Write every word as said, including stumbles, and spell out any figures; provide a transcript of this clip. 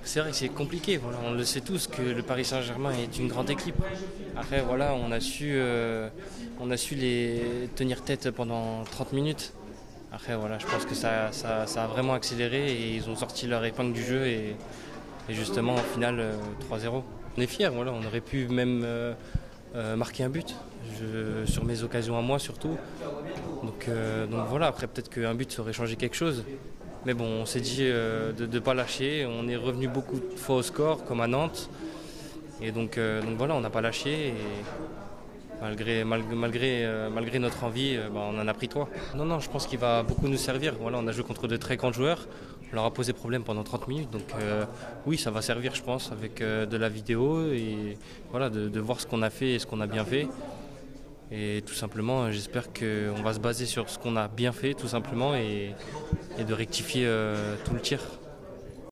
C'est vrai que c'est compliqué, voilà. On le sait tous que le Paris Saint-Germain est une grande équipe. Après, voilà, on a su, euh, on a su les tenir tête pendant trente minutes. Après, voilà, je pense que ça, ça, ça a vraiment accéléré et ils ont sorti leur épingle du jeu et, et justement, en finale, euh, trois zéro. On est fiers, voilà, on aurait pu même euh, euh, marquer un but, je, sur mes occasions à moi surtout. Donc, euh, donc voilà, après peut-être qu'un but aurait changé quelque chose. Mais bon, on s'est dit euh, de ne pas lâcher. On est revenu beaucoup de fois au score, comme à Nantes. Et donc, euh, donc voilà, on n'a pas lâché. Et malgré, malgré, malgré, euh, malgré notre envie, euh, bah, on en a pris trois. Non, non, je pense qu'il va beaucoup nous servir. Voilà, on a joué contre de très grands joueurs. On leur a posé problème pendant trente minutes. Donc euh, oui, ça va servir, je pense, avec euh, de la vidéo. Et voilà, de, de voir ce qu'on a fait et ce qu'on a bien fait. Et tout simplement, j'espère qu'on va se baser sur ce qu'on a bien fait, tout simplement, et, et de rectifier euh, tout le tir.